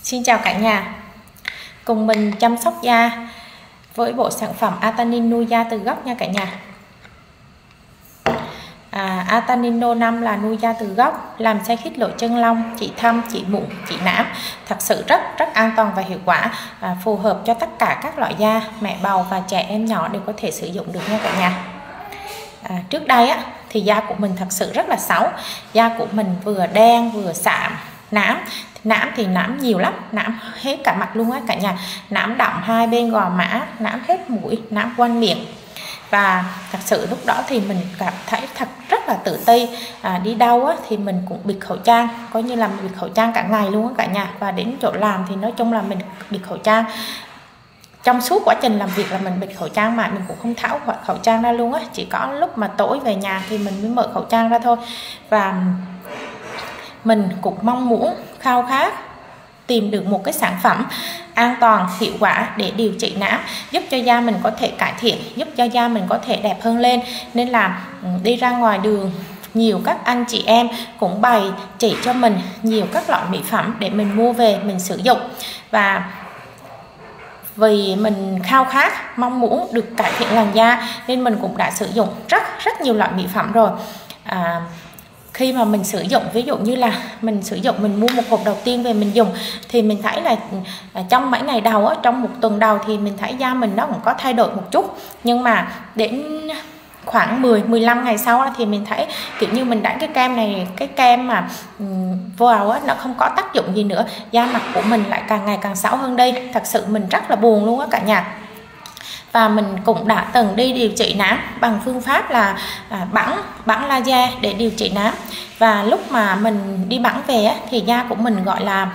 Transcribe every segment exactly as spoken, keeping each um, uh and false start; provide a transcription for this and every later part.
Xin chào cả nhà, cùng mình chăm sóc da với bộ sản phẩm Artanin nuôi da từ gốc nha cả nhà. à, Artanin năm là nuôi da từ gốc, làm xe khít lội chân lông, trị thâm, trị mụn, trị nám, thật sự rất rất an toàn và hiệu quả, à, phù hợp cho tất cả các loại da, mẹ bầu và trẻ em nhỏ đều có thể sử dụng được nha cả nhà. À, trước đây á thì da của mình thật sự rất là xấu, da của mình vừa đen vừa sạm, nám nám thì nám nhiều lắm, nám hết cả mặt luôn á cả nhà, nám đậm hai bên gò má, nám hết mũi, nám quanh miệng. Và thật sự lúc đó thì mình cảm thấy thật rất là tự ti, à, đi đâu á, thì mình cũng bịt khẩu trang, coi như là bịt khẩu trang cả ngày luôn á cả nhà. Và đến chỗ làm thì nói chung là mình bịt khẩu trang, trong suốt quá trình làm việc là mình bịt khẩu trang mà mình cũng không tháo khẩu trang ra luôn á, chỉ có lúc mà tối về nhà thì mình mới mở khẩu trang ra thôi. Và mình cũng mong muốn khao khát tìm được một cái sản phẩm an toàn, hiệu quả để điều trị nám, giúp cho da mình có thể cải thiện, giúp cho da mình có thể đẹp hơn lên. Nên là đi ra ngoài đường, nhiều các anh chị em cũng bày chỉ cho mình nhiều các loại mỹ phẩm để mình mua về mình sử dụng. Và vì mình khao khát mong muốn được cải thiện làn da nên mình cũng đã sử dụng rất rất nhiều loại mỹ phẩm rồi. à, Khi mà mình sử dụng, ví dụ như là mình sử dụng, mình mua một hộp đầu tiên về mình dùng thì mình thấy là trong mấy ngày đầu, trong một tuần đầu thì mình thấy da mình nó cũng có thay đổi một chút. Nhưng mà đến khoảng mười mười lăm ngày sau thì mình thấy kiểu như mình đánh cái kem này, cái kem mà vào á, nó không có tác dụng gì nữa, da mặt của mình lại càng ngày càng xấu hơn đây. Thật sự mình rất là buồn luôn á cả nhà. Và mình cũng đã từng đi điều trị nám bằng phương pháp là à, bắn bắn laser để điều trị nám. Và lúc mà mình đi bắn về á, thì da của mình gọi là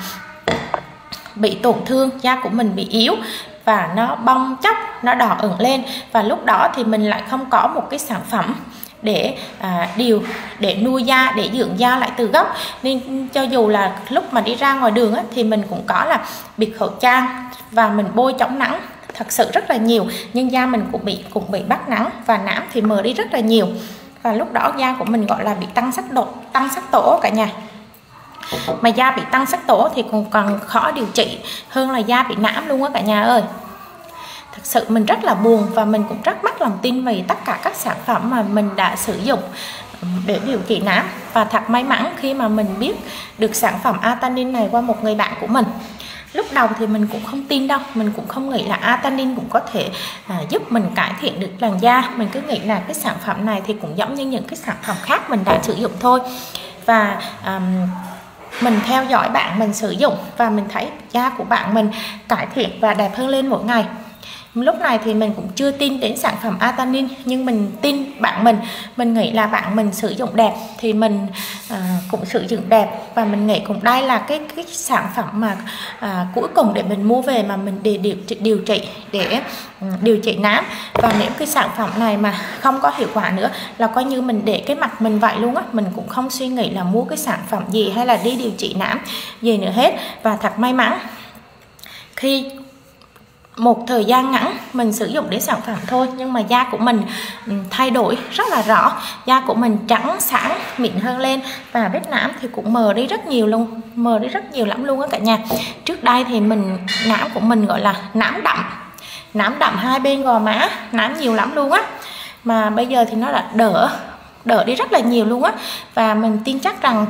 bị tổn thương, da của mình bị yếu và nó bong chóc, nó đỏ ửng lên. Và lúc đó thì mình lại không có một cái sản phẩm để à, điều để nuôi da, để dưỡng da lại từ gốc. Nên cho dù là lúc mà đi ra ngoài đường á, thì mình cũng có là bịt khẩu trang và mình bôi chống nắng thật sự rất là nhiều, nhưng da mình cũng bị cũng bị bắt nắng và nám thì mờ đi rất là nhiều. Và lúc đó da của mình gọi là bị tăng sắc độ tăng sắc tố cả nhà. Mà da bị tăng sắc tố thì còn còn khó điều trị hơn là da bị nám luôn á cả nhà ơi. Thật sự mình rất là buồn và mình cũng rất mất lòng tin về tất cả các sản phẩm mà mình đã sử dụng để điều trị nám. Và thật may mắn khi mà mình biết được sản phẩm Artanin này qua một người bạn của mình. Lúc đầu thì mình cũng không tin đâu, mình cũng không nghĩ là Artanin cũng có thể à, giúp mình cải thiện được làn da. Mình cứ nghĩ là cái sản phẩm này thì cũng giống như những cái sản phẩm khác mình đã sử dụng thôi. Và à, mình theo dõi bạn mình sử dụng và mình thấy da của bạn mình cải thiện và đẹp hơn lên mỗi ngày. Lúc này thì mình cũng chưa tin đến sản phẩm Artanin, nhưng mình tin bạn mình. Mình nghĩ là bạn mình sử dụng đẹp thì mình à, cũng sử dụng đẹp. Và mình nghĩ cũng đây là cái, cái sản phẩm mà à, cuối cùng để mình mua về mà mình để điều, điều trị để um, điều trị nám. Và nếu cái sản phẩm này mà không có hiệu quả nữa là coi như mình để cái mặt mình vậy luôn á. Mình cũng không suy nghĩ là mua cái sản phẩm gì hay là đi điều trị nám gì nữa hết. Và thật may mắn khi một thời gian ngắn mình sử dụng đến sản phẩm thôi, nhưng mà da của mình thay đổi rất là rõ. Da của mình trắng sáng, mịn hơn lên và vết nám thì cũng mờ đi rất nhiều luôn, mờ đi rất nhiều lắm luôn á cả nhà. Trước đây thì mình nám của mình gọi là nám đậm, nám đậm hai bên gò má, nám nhiều lắm luôn á. Mà bây giờ thì nó đã đỡ đỡ đi rất là nhiều luôn á. Và mình tin chắc rằng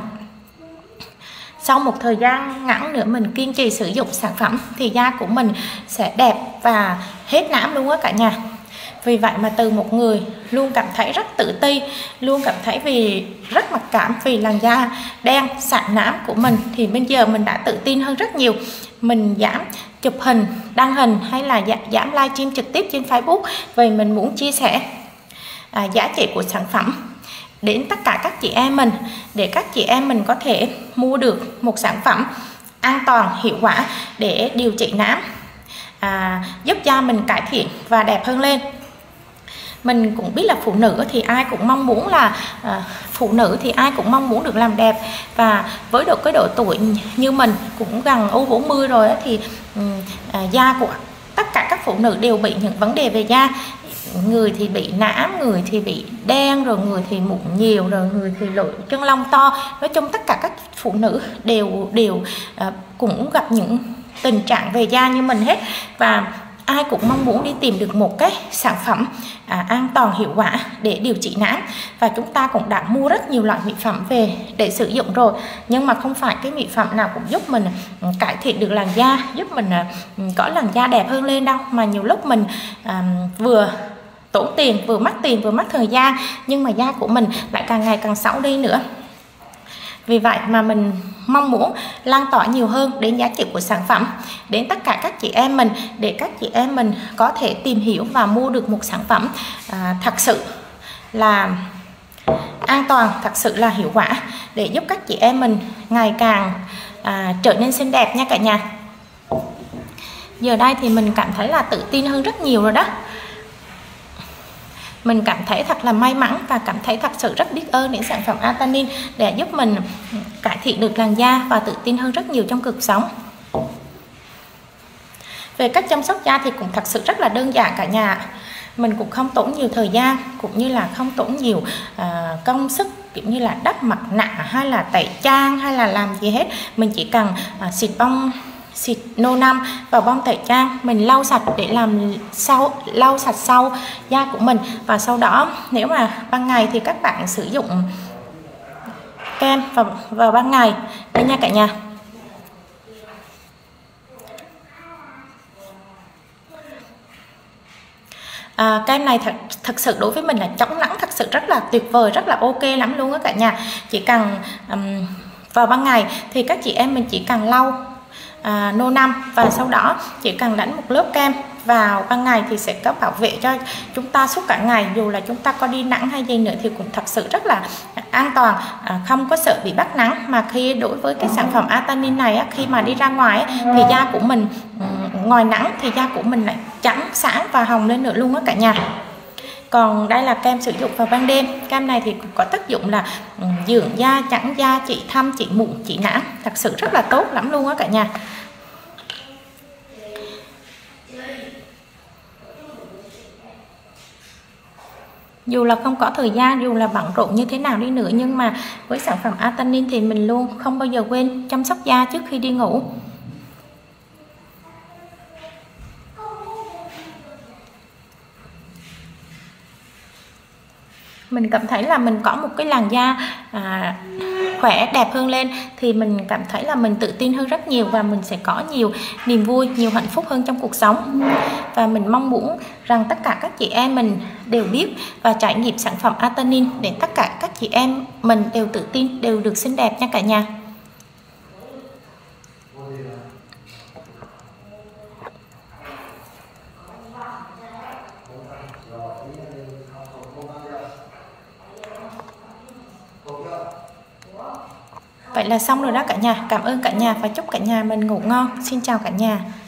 sau một thời gian ngắn nữa mình kiên trì sử dụng sản phẩm thì da của mình sẽ đẹp và hết nám luôn á cả nhà. Vì vậy mà từ một người luôn cảm thấy rất tự ti, luôn cảm thấy vì rất mặc cảm vì làn da đen sạm nám của mình, thì bây giờ mình đã tự tin hơn rất nhiều. Mình dám chụp hình, đăng hình hay là dám livestream trực tiếp trên Facebook vì mình muốn chia sẻ à, giá trị của sản phẩm đến tất cả các chị em mình, để các chị em mình có thể mua được một sản phẩm an toàn, hiệu quả để điều trị nám, à, giúp da mình cải thiện và đẹp hơn lên. Mình cũng biết là phụ nữ thì ai cũng mong muốn là à, phụ nữ thì ai cũng mong muốn được làm đẹp. Và với độ cái độ tuổi như mình cũng gần u bốn mươi rồi á, thì à, da của tất cả các phụ nữ đều bị những vấn đề về da. Người thì bị nám, người thì bị đen, rồi người thì mụn nhiều, rồi người thì lội chân lông to. Nói chung tất cả các phụ nữ đều đều à, cũng gặp những tình trạng về da như mình hết, và ai cũng mong muốn đi tìm được một cái sản phẩm à, an toàn hiệu quả để điều trị nám. Và chúng ta cũng đã mua rất nhiều loại mỹ phẩm về để sử dụng rồi, nhưng mà không phải cái mỹ phẩm nào cũng giúp mình cải thiện được làn da, giúp mình à, có làn da đẹp hơn lên đâu, mà nhiều lúc mình à, vừa tốn tiền, vừa mất tiền, vừa mất thời gian, nhưng mà da của mình lại càng ngày càng xấu đi nữa. Vì vậy mà mình mong muốn lan tỏa nhiều hơn đến giá trị của sản phẩm đến tất cả các chị em mình, để các chị em mình có thể tìm hiểu và mua được một sản phẩm à, thật sự là an toàn, thật sự là hiệu quả, để giúp các chị em mình ngày càng à, trở nên xinh đẹp nha cả nhà. Giờ đây thì mình cảm thấy là tự tin hơn rất nhiều rồi đó. Mình cảm thấy thật là may mắn và cảm thấy thật sự rất biết ơn đến sản phẩm Artanin để giúp mình cải thiện được làn da và tự tin hơn rất nhiều trong cuộc sống. Về cách chăm sóc da thì cũng thật sự rất là đơn giản cả nhà. Mình cũng không tốn nhiều thời gian, cũng như là không tốn nhiều à, công sức, kiểu như là đắp mặt nạ hay là tẩy trang hay là làm gì hết. Mình chỉ cần à, xịt bông xịt nô năm vào bông tẩy trang, mình lau sạch để làm sau lau sạch sau da của mình. Và sau đó nếu mà ban ngày thì các bạn sử dụng kem vào, vào ban ngày đây nha cả nhà. À, kem này thật, thật sự đối với mình là chống nắng thật sự rất là tuyệt vời, rất là ok lắm luôn á cả nhà. Chỉ cần um, vào ban ngày thì các chị em mình chỉ cần lau À, nô năm và sau đó chỉ cần đánh một lớp kem vào ban ngày thì sẽ có bảo vệ cho chúng ta suốt cả ngày. Dù là chúng ta có đi nắng hay gì nữa thì cũng thật sự rất là an toàn, à, không có sợ bị bắt nắng. Mà khi đối với cái sản phẩm Artanin này á, khi mà đi ra ngoài á, thì da của mình ngoài nắng thì da của mình lại trắng sáng và hồng lên nữa luôn á cả nhà. Còn đây là kem sử dụng vào ban đêm. Kem này thì có tác dụng là dưỡng da, trắng da, trị thâm, trị mụn, trị nám, thật sự rất là tốt lắm luôn á cả nhà. Dù là không có thời gian, dù là bận rộn như thế nào đi nữa, nhưng mà với sản phẩm Artanin thì mình luôn không bao giờ quên chăm sóc da trước khi đi ngủ. Mình cảm thấy là mình có một cái làn da à, khỏe, đẹp hơn lên thì mình cảm thấy là mình tự tin hơn rất nhiều, và mình sẽ có nhiều niềm vui, nhiều hạnh phúc hơn trong cuộc sống. Và mình mong muốn rằng tất cả các chị em mình đều biết và trải nghiệm sản phẩm Artanin để tất cả các chị em mình đều tự tin, đều được xinh đẹp nha cả nhà. Vậy là xong rồi đó cả nhà. Cảm ơn cả nhà và chúc cả nhà mình ngủ ngon. Xin chào cả nhà.